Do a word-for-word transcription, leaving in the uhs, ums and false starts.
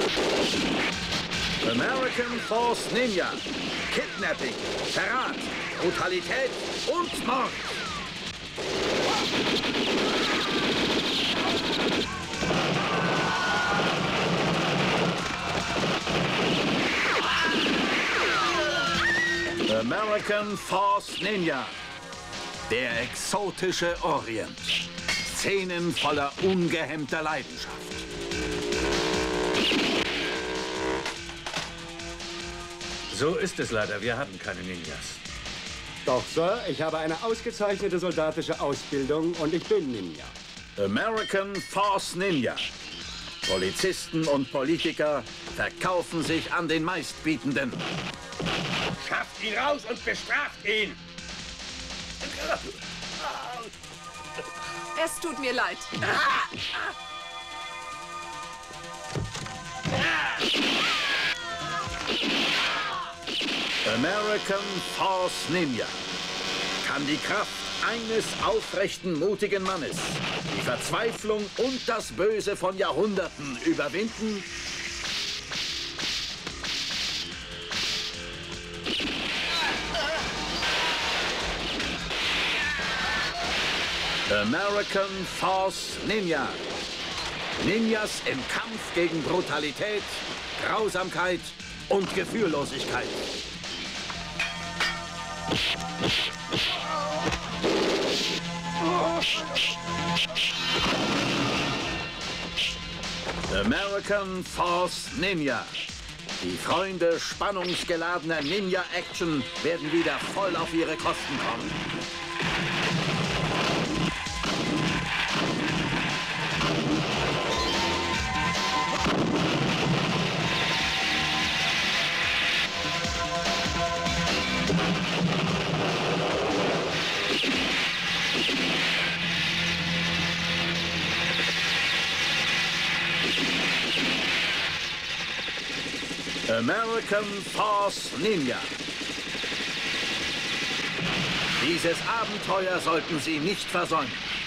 American Force Ninja. Kidnapping, Verrat, Brutalität und Mord. American Force Ninja. Der exotische Orient. Szenen voller ungehemmter Leidenschaft. So ist es leider. Wir haben keine Ninjas. Doch, Sir, ich habe eine ausgezeichnete soldatische Ausbildung und ich bin Ninja. American Force Ninja. Polizisten und Politiker verkaufen sich an den Meistbietenden. Schafft ihn raus und bestraft ihn! Es tut mir leid. American Force Ninja kann die Kraft eines aufrechten, mutigen Mannes, die Verzweiflung und das Böse von Jahrhunderten überwinden American Force Ninja. Ninjas im Kampf gegen Brutalität, Grausamkeit und Gefühllosigkeit. American Force Ninja. Die Freunde spannungsgeladener Ninja-Action werden wieder voll auf ihre Kosten kommen. American Force Ninja. Dieses Abenteuer sollten Sie nicht versäumen.